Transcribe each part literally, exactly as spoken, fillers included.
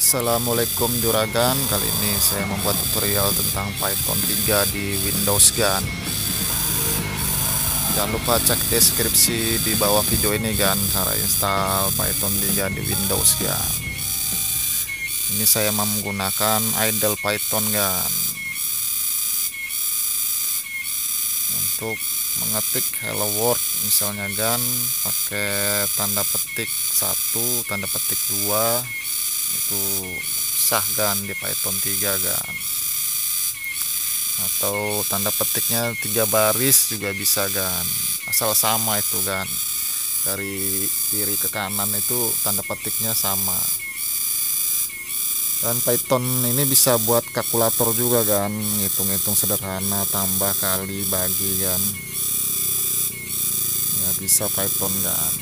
Assalamualaikum juragan, kali ini saya membuat tutorial tentang Python tiga di Windows Gun. Jangan lupa cek deskripsi di bawah video ini kan, cara install Python tiga di Windows Gun. Ini saya menggunakan idle Python Gun. Untuk mengetik hello world misalnya kan, pakai tanda petik satu, tanda petik dua, itu sah kan di Python tiga kan, atau tanda petiknya tiga baris juga bisa kan, asal sama itu kan, dari kiri ke kanan itu tanda petiknya sama. Dan Python ini bisa buat kalkulator juga kan, ngitung-ngitung sederhana, tambah, kali, bagi kan, ya bisa Python kan.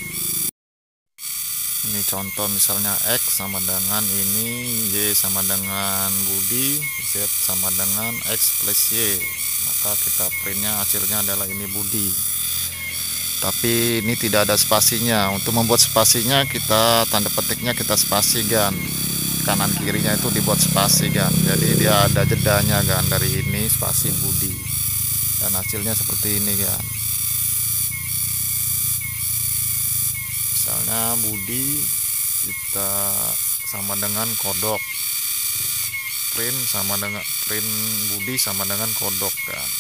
Ini contoh misalnya X sama dengan ini, Y sama dengan Budi, Z sama dengan X plus Y, maka kita printnya hasilnya adalah ini Budi, tapi ini tidak ada spasinya. Untuk membuat spasinya kita tanda petiknya kita spasi kan, kanan kirinya itu dibuat spasi kan, jadi dia ada jedanya kan, dari ini spasi Budi, dan hasilnya seperti ini kan. Misalnya Budi kita sama dengan kodok, print sama dengan print Budi sama dengan kodok kan.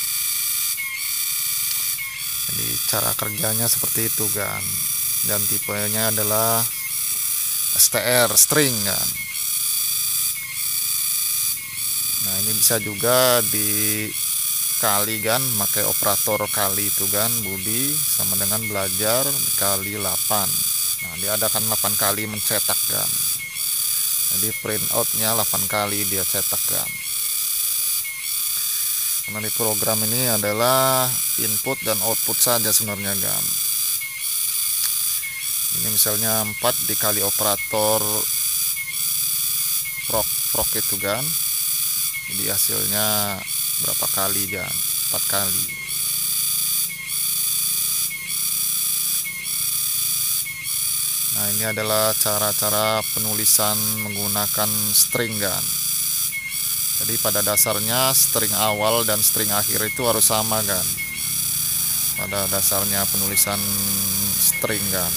Jadi cara kerjanya seperti itu kan, dan tipenya adalah str, string kan. Nah ini bisa juga dikali kan, pakai operator kali itu kan, Budi sama dengan belajar dikali delapan. Nah dia adakan delapan kali mencetak kan, jadi print outnya delapan kali dia cetak kan. Karena di program ini adalah input dan output saja sebenarnya kan. Ini misalnya empat dikali operator proc, proc itu kan, jadi hasilnya berapa kali kan, empat kali. Nah ini adalah cara-cara penulisan menggunakan string kan. Jadi pada dasarnya string awal dan string akhir itu harus sama kan, pada dasarnya penulisan string kan.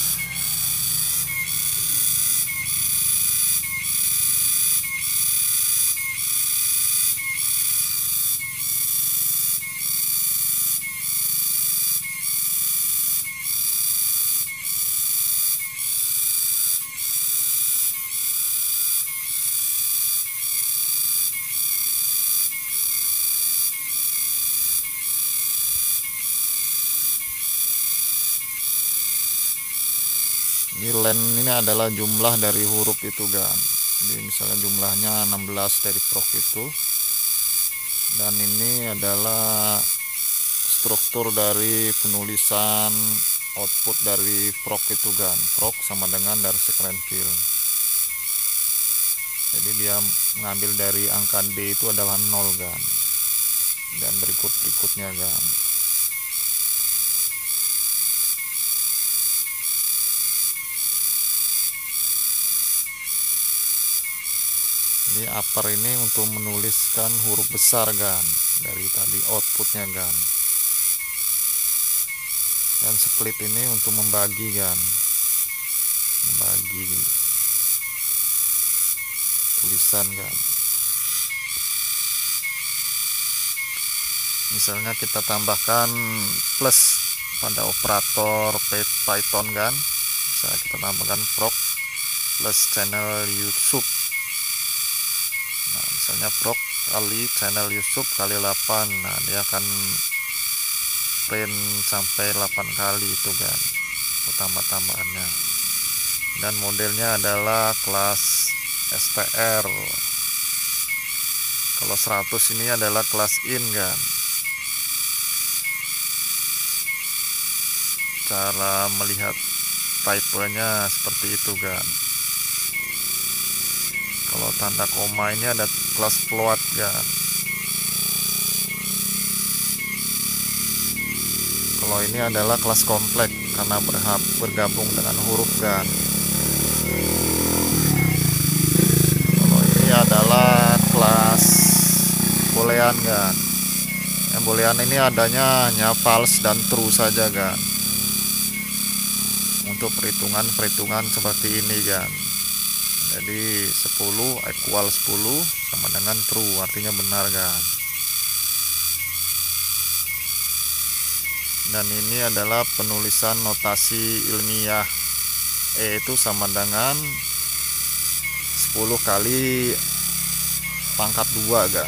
Ini len ini adalah jumlah dari huruf itu kan. Jadi misalnya jumlahnya enam belas dari proc itu, dan ini adalah struktur dari penulisan output dari proc itu kan. Proc sama dengan dari sequence fill. Jadi dia mengambil dari angka D itu adalah nol kan, dan berikut-berikutnya kan. Ini upper ini untuk menuliskan huruf besar kan, dari tadi outputnya kan. Dan split ini untuk membagi kan, membagi tulisan kan. Misalnya kita tambahkan plus pada operator Python kan, bisa kita tambahkan proc plus channel YouTube. Nah misalnya proc kali channel YouTube kali delapan, nah dia akan print sampai delapan kali itu kan, tambah-tambahannya. Dan modelnya adalah kelas str. Kalau seratus ini adalah kelas in kan. Cara melihat typenya seperti itu kan. Kalau tanda koma ini ada kelas float kan. Kalau ini adalah kelas kompleks karena bergabung dengan huruf kan. boolean kan. Yang boolean ini adanya hanya false dan true saja kan, untuk perhitungan-perhitungan seperti ini kan. Jadi sepuluh equal sepuluh sama dengan true, artinya benar kan. Dan ini adalah penulisan notasi ilmiah. E itu sama dengan sepuluh kali pangkat dua kan.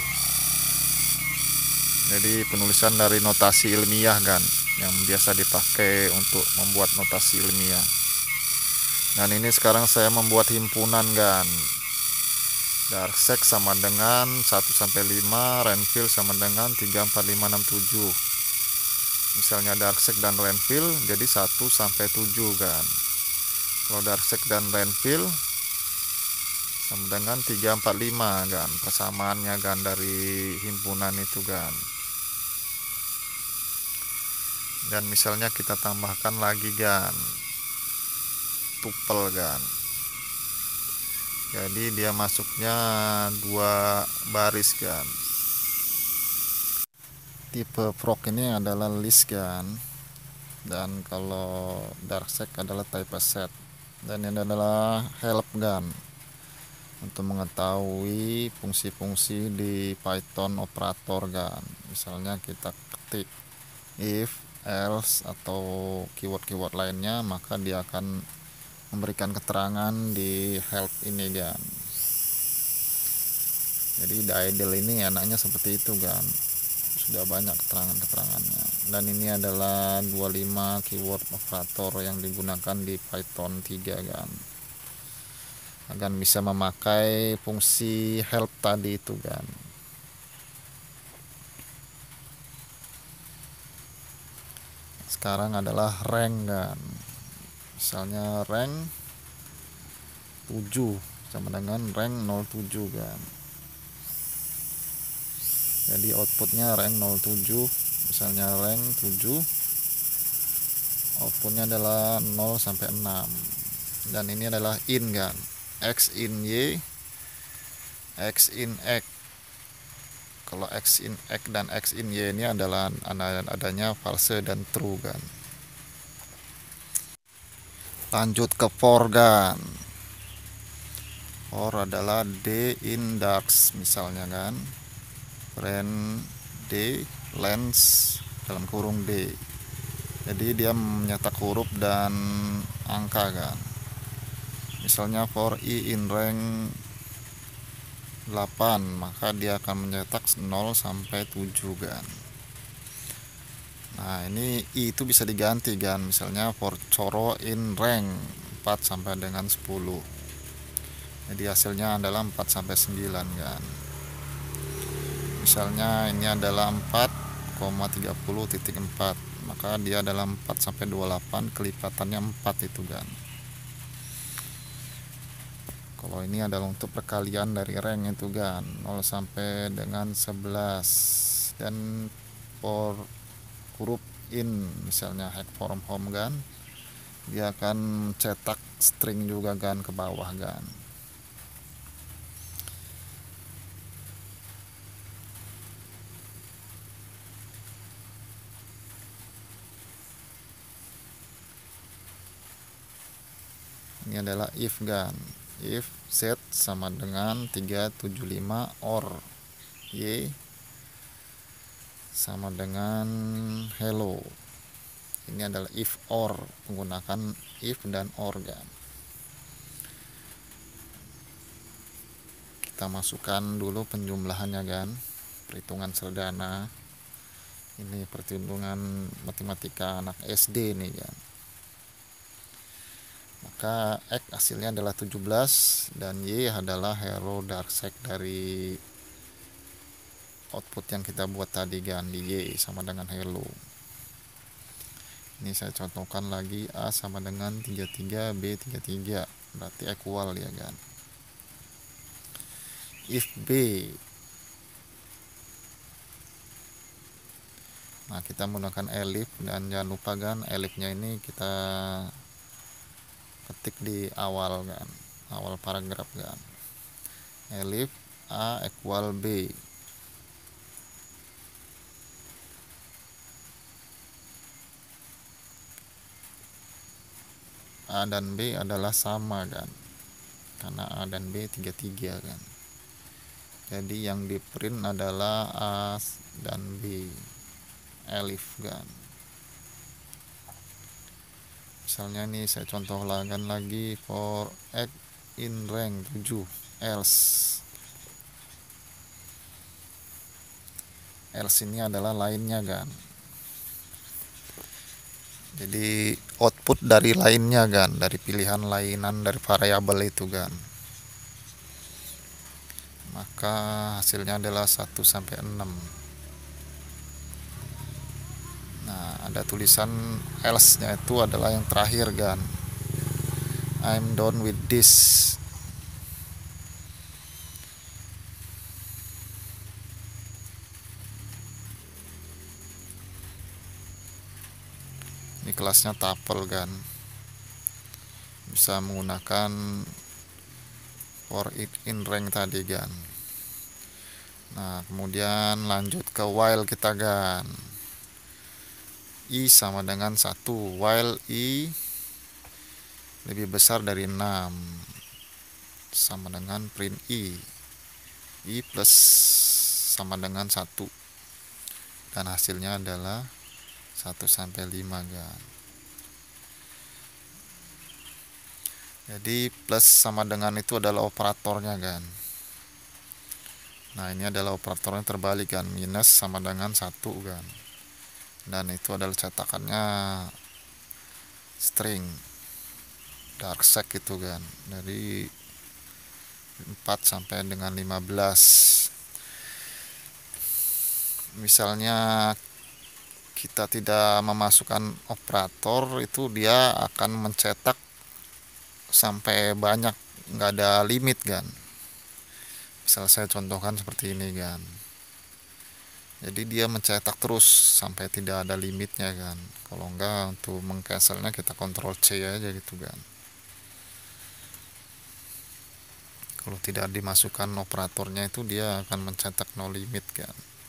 Jadi penulisan dari notasi ilmiah kan, yang biasa dipakai untuk membuat notasi ilmiah. Dan ini sekarang saya membuat himpunan kan. Darksec sama dengan satu sampai lima, Renville sama dengan tiga, empat, lima, enam, tujuh. Misalnya Darksec dan Renville jadi satu sampai tujuh kan. Kalau Darksec dan Renville sama dengan tiga, empat, lima kan, persamaannya kan dari himpunan itu kan. Dan misalnya kita tambahkan lagi kan tuple kan, jadi dia masuknya dua baris kan. Tipe proc ini adalah list kan, dan kalau Darksec adalah typeset. Dan ini adalah help kan, untuk mengetahui fungsi-fungsi di Python operator kan. Misalnya kita ketik if, else atau keyword-keyword lainnya, maka dia akan memberikan keterangan di help ini kan. Jadi di idle ini enaknya seperti itu kan, sudah banyak keterangan-keterangannya. Dan ini adalah dua puluh lima keyword operator yang digunakan di Python tiga kan, akan bisa memakai fungsi help tadi itu kan. Sekarang adalah rank kan, misalnya rank tujuh sama dengan rank nol tujuh kan. Jadi outputnya rank nol tujuh, misalnya rank tujuh, outputnya adalah nol sampai enam. Dan ini adalah in kan, x in y, x in x. Kalau x in x dan x in y ini adalah adanya false dan true kan. Lanjut ke for kan. For adalah d in darks misalnya kan, print d length dalam kurung d. Jadi dia menyetak huruf dan angka kan. Misalnya for i in rank delapan, maka dia akan mencetak nol sampai tujuh kan. Nah, ini i itu bisa diganti kan, misalnya for coro in rank empat sampai dengan sepuluh. Jadi hasilnya adalah empat sampai sembilan kan. Misalnya ini adalah empat koma tiga nol titik empat, maka dia adalah empat sampai dua puluh delapan, kelipatannya empat itu kan. Kalau ini adalah untuk perkalian dari rank itu kan, nol sampai dengan sebelas. Dan for huruf in misalnya hack from home kan, dia akan cetak string juga kan ke bawah kan. Ini adalah if kan, if z sama dengan tiga tujuh lima or y sama dengan hello. Ini adalah if or, menggunakan if dan or kan. Kita masukkan dulu penjumlahannya kan, perhitungan sederhana. Ini perhitungan matematika anak S D nih kan. Maka X hasilnya adalah tujuh belas dan Y adalah hero Darksec dari output yang kita buat tadi kan, di Y sama dengan hello. Ini saya contohkan lagi, A sama dengan tiga puluh tiga, B tiga puluh tiga, berarti equal ya kan. If B, nah kita menggunakan elif, dan jangan lupa kan elifnya ini kita ketik di awal kan, awal paragraf kan. Elif A equal B, A dan B adalah sama kan, karena A dan B tiga tiga kan. Jadi yang di print adalah A dan B, elif kan. Misalnya nih saya contoh lagi for x in rank tujuh, else else ini adalah lainnya kan. Jadi output dari lainnya kan, dari pilihan lainan dari variabel itu kan. Maka hasilnya adalah satu sampai enam. Nah, ada tulisan else-nya itu adalah yang terakhir kan. I'm done with this. Ini kelasnya tuple kan, bisa menggunakan for it in rank tadi kan. Nah, kemudian lanjut ke while kita kan. I sama dengan satu, while I lebih besar dari enam, sama dengan print I. I plus sama dengan satu, dan hasilnya adalah satu sampai lima kan. Jadi plus sama dengan itu adalah operatornya kan. Nah, ini adalah operatornya terbalik kan, minus sama dengan satu kan. Dan itu adalah cetakannya string dark sec itu kan, dari empat sampai dengan lima belas. Misalnya kita tidak memasukkan operator, itu dia akan mencetak sampai banyak, nggak ada limit kan. Misal saya contohkan seperti ini kan, jadi dia mencetak terus sampai tidak ada limitnya kan. Kalau enggak, untuk mengcancelnya kita kontrol C aja gitu kan. Kalau tidak dimasukkan operatornya itu dia akan mencetak no limit kan.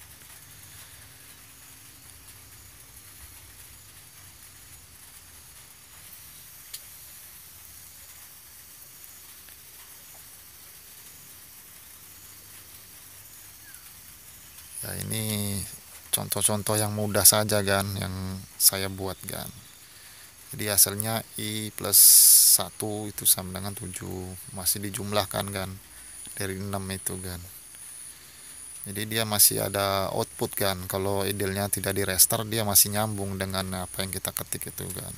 Ya, ini contoh-contoh yang mudah saja kan yang saya buat kan. Jadi hasilnya I plus satu itu sama dengan tujuh, masih dijumlahkan kan dari enam itu kan. Jadi dia masih ada output kan. Kalau idle-nya tidak di restart, dia masih nyambung dengan apa yang kita ketik itu kan.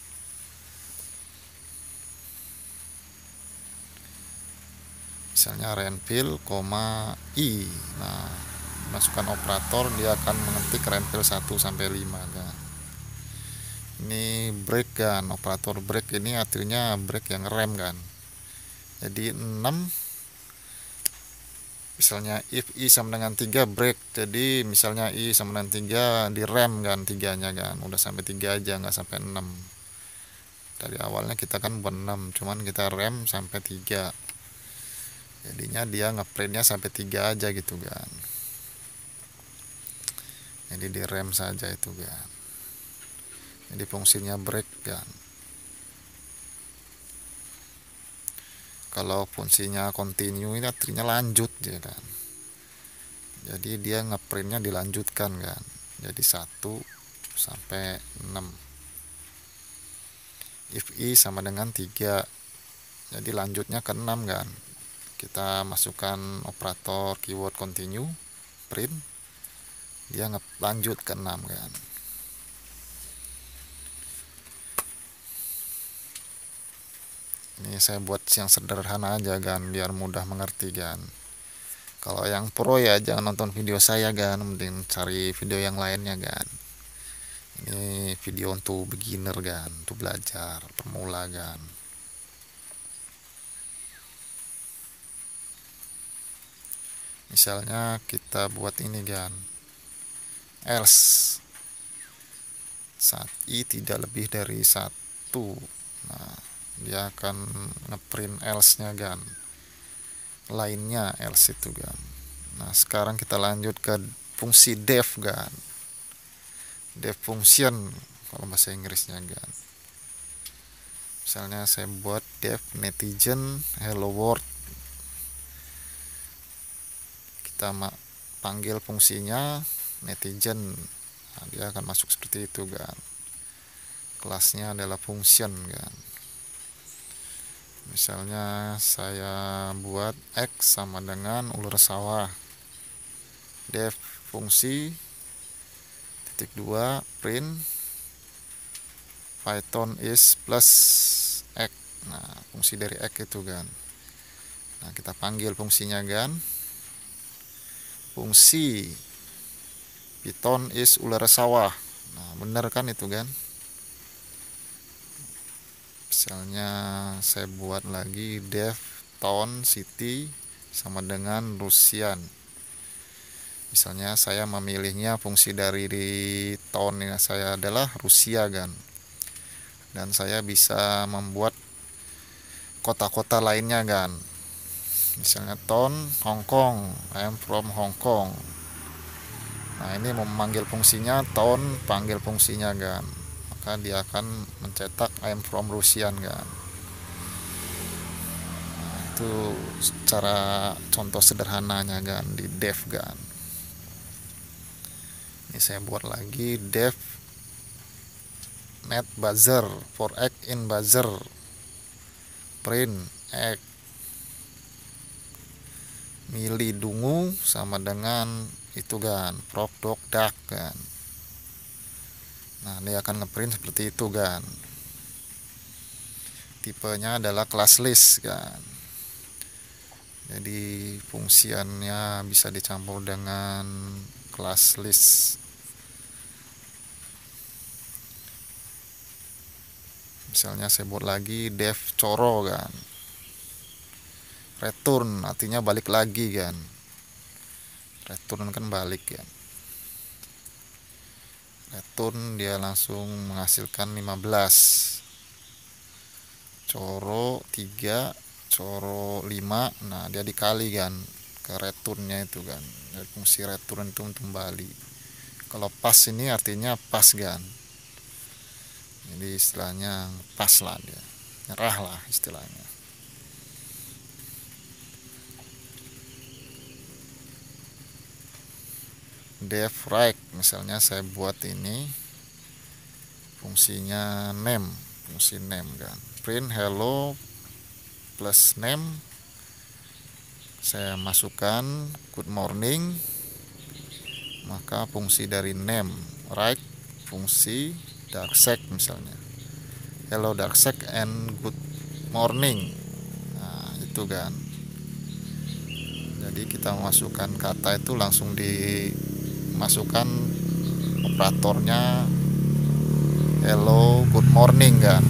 Misalnya renfill, I. Nah, masukkan operator, dia akan mengetik renfill satu sampai lima kan. Ini break kan, operator break ini artinya break yang rem kan. Jadi enam, misalnya if I sama dengan tiga break, jadi misalnya I sama dengan tiga di rem kan, tiganya kan, udah sampai tiga aja, nggak sampai enam. Dari awalnya kita kan buat enam, cuman kita rem sampai tiga, jadinya dia ngeprintnya sampai tiga aja gitu kan. Jadi di rem saja itu kan. Jadi fungsinya break kan. Kalau fungsinya continue ini artinya lanjut ya kan. Jadi dia ngeprintnya dilanjutkan kan. Jadi satu sampai enam. If I sama dengan tiga, jadi lanjutnya ke enam kan. Kita masukkan operator keyword continue, print, dia lanjut ke enam kan. Ini saya buat yang sederhana aja kan, biar mudah mengerti kan. Kalau yang pro ya jangan nonton video saya kan, mending cari video yang lainnya kan. Ini video untuk beginner kan, untuk belajar pemula kan. Misalnya kita buat ini kan, else saat I tidak lebih dari satu. Nah, dia akan ngeprint else-nya kan, lainnya else itu kan. Nah, sekarang kita lanjut ke fungsi def kan, def function kalau bahasa Inggrisnya kan. Misalnya saya buat def netizen hello world, kita panggil fungsinya netizen. Nah, dia akan masuk seperti itu kan. Kelasnya adalah function kan. Misalnya saya buat x sama dengan ular sawah, def fungsi titik dua print python is plus x. Nah, fungsi dari x itu kan. Nah, kita panggil fungsinya kan, fungsi python is ular sawah. Nah, benar kan itu kan. Misalnya saya buat lagi def town city sama dengan Rusian. Misalnya saya memilihnya fungsi dari di town ini saya adalah Rusia kan. Dan saya bisa membuat kota-kota lainnya kan. Misalnya town Hong Kong, I am from Hong Kong. Nah, ini memanggil fungsinya town, panggil fungsinya kan. Maka dia akan mencetak I am from Rusian kan. Nah, itu cara contoh sederhananya kan di def kan. Ini saya buat lagi def net buzzer for egg in buzzer print egg mili dungu sama dengan itu kan prok dok dak kan. Nah, dia akan ngeprint seperti itu kan. Tipenya adalah class list kan. Jadi fungsiannya bisa dicampur dengan class list. Misalnya saya buat lagi def coro kan, return artinya balik lagi kan. Return kan balik kan. Return dia langsung menghasilkan lima belas. Coro tiga, coro lima. Nah, dia dikali kan ke returnnya itu kan. Jadi fungsi return itu untuk kembali. Kalau pas ini artinya pas kan. Jadi istilahnya pas lah dia. Nyerah lah istilahnya. Def right, misalnya saya buat ini fungsinya name, fungsi name kan, print hello plus name. Saya masukkan good morning, maka fungsi dari name right, fungsi darksec misalnya hello darksec and good morning. Nah, itu kan. Jadi kita memasukkan kata itu langsung di masukkan operatornya hello good morning kan.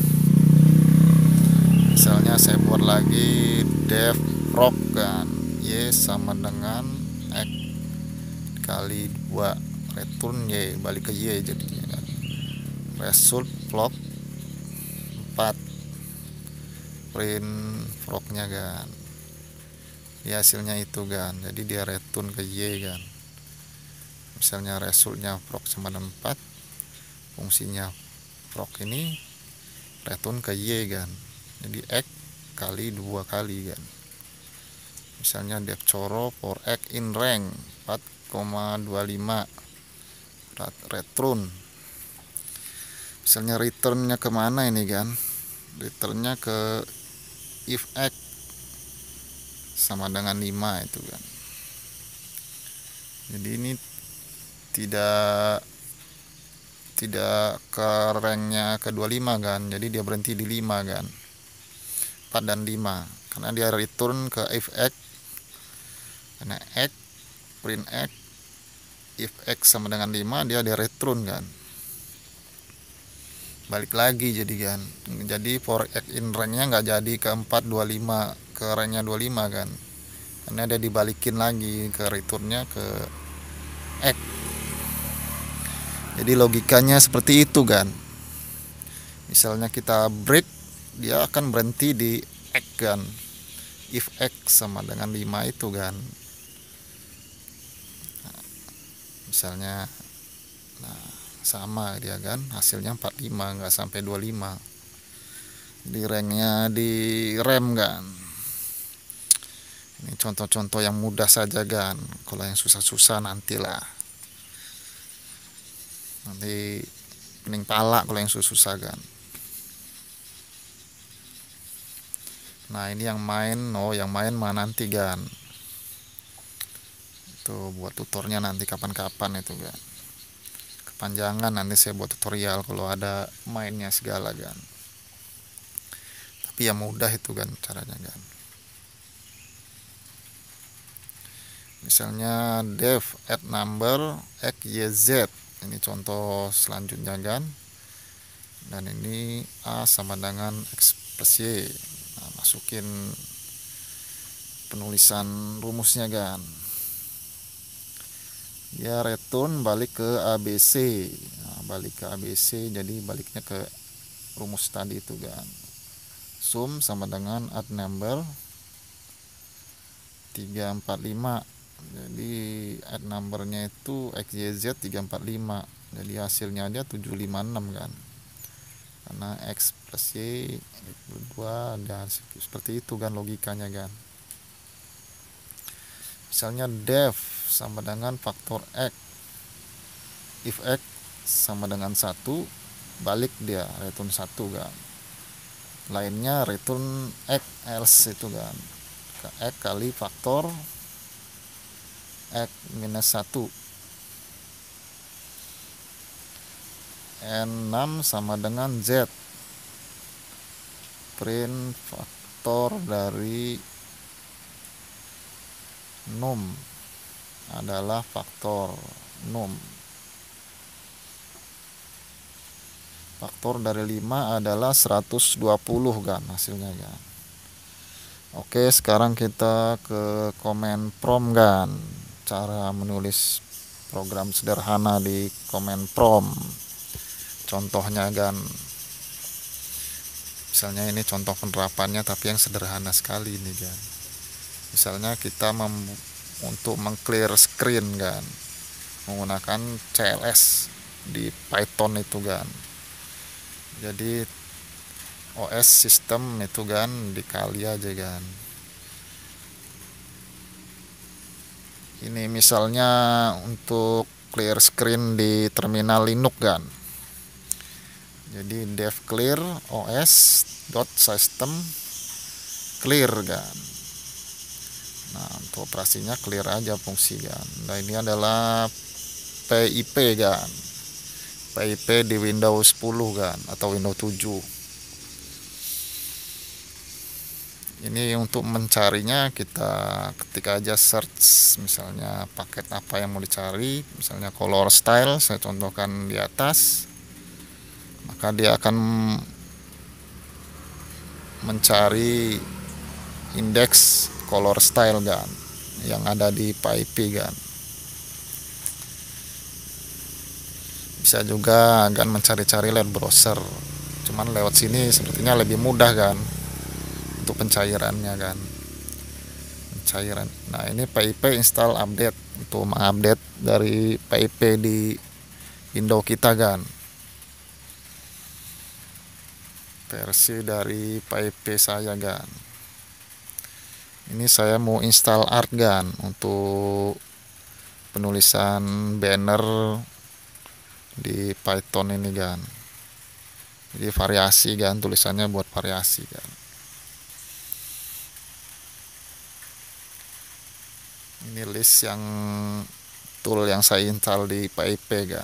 Misalnya saya buat lagi def prog kan, y sama dengan x kali dua, return y balik ke y jadinya kan. Result plot empat, print prognya kan. Ya, hasilnya itu kan. Jadi dia return ke y kan. Misalnya resultnya prog sama dengan empat, fungsinya prog ini return ke y kan. Jadi x kali dua kali kan. Misalnya def coro for x in rank empat koma dua lima return. Misalnya returnnya kemana ini kan, returnnya ke if x sama dengan lima itu kan. Jadi ini tidak tidak ke ranknya ke dua puluh lima kan, jadi dia berhenti di lima kan, empat dan lima, karena dia return ke if x, karena x print x if x sama dengan lima, dia dia return kan, balik lagi jadi kan. Jadi for x in ranknya nggak jadi ke empat dua puluh lima, ke ranknya dua puluh lima kan, karena dia dibalikin lagi ke returnnya ke x. Jadi logikanya seperti itu kan. Misalnya kita break, dia akan berhenti di x kan, if x sama dengan lima itu kan. Nah, misalnya nah, sama dia kan, hasilnya empat puluh lima, nggak sampai dua puluh lima. di ranknya di rem kan. Ini contoh-contoh yang mudah saja kan. Kalau yang susah-susah nantilah, nanti pening pala kalau yang susah-susah kan. Nah ini yang main, oh yang main mah nanti kan, itu buat tutornya nanti kapan-kapan itu kan, kepanjangan nanti saya buat tutorial kalau ada mainnya segala kan. Tapi ya mudah itu kan caranya kan. Misalnya def add number x y z, ini contoh selanjutnya kan. Dan ini a sama dengan x plus y. Nah, masukin penulisan rumusnya kan. Ya return balik ke A B C. Nah, balik ke A B C, jadi baliknya ke rumus tadi itu kan. Sum sama dengan add number tiga empat lima. Jadi add numbernya itu x y z tiga empat lima. Jadi hasilnya aja tujuh lima enam kan. Karena x plus y dua, dan seperti itu kan logikanya kan. Misalnya def sama dengan faktor x, if x sama dengan satu, balik dia return satu kan. Lainnya return x else itu kan, x kali faktor x minus satu. enam sama dengan z, print faktor dari num adalah faktor num. Faktor dari lima adalah seratus dua puluh kan hasilnya kan. Oke, sekarang kita ke command prompt kan. Cara menulis program sederhana di command prompt. Contohnya kan. Misalnya ini contoh penerapannya tapi yang sederhana sekali ini kan. Misalnya kita mem untuk meng-clear screen kan, menggunakan C L S di Python itu kan. Jadi O S sistem itu kan dikali aja kan. Ini misalnya untuk clear screen di terminal Linux kan. Jadi dev clear os dot system clear kan. Nah, untuk operasinya clear aja fungsi kan. Nah, ini adalah P I P kan. P I P di Windows sepuluh kan atau Windows tujuh. Ini untuk mencarinya kita ketik aja search, misalnya paket apa yang mau dicari, misalnya color style saya contohkan di atas. Maka dia akan mencari indeks color style kan yang ada di P I P kan. Bisa juga kan mencari-cari lewat browser, cuman lewat sini sepertinya lebih mudah kan untuk pencairannya kan, pencairan. Nah ini P I P install update untuk mengupdate dari P I P di Windows kita kan, versi dari P I P saya kan. Ini saya mau install art kan untuk penulisan banner di Python ini kan. Jadi variasi kan, tulisannya buat variasi kan. Ini list yang tool yang saya install di P I P kan.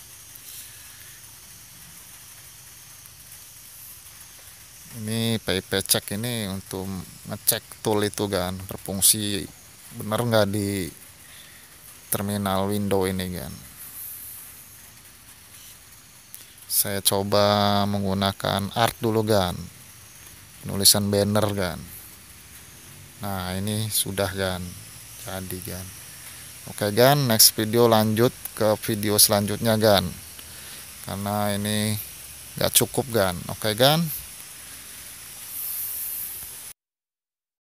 Ini P I P check ini untuk ngecek tool itu kan berfungsi benar nggak di terminal Windows ini kan. Saya coba menggunakan art dulu kan, penulisan banner kan. Nah ini sudah kan jadi kan. Oke kan, next video lanjut ke video selanjutnya kan, karena ini nggak cukup kan. Oke kan.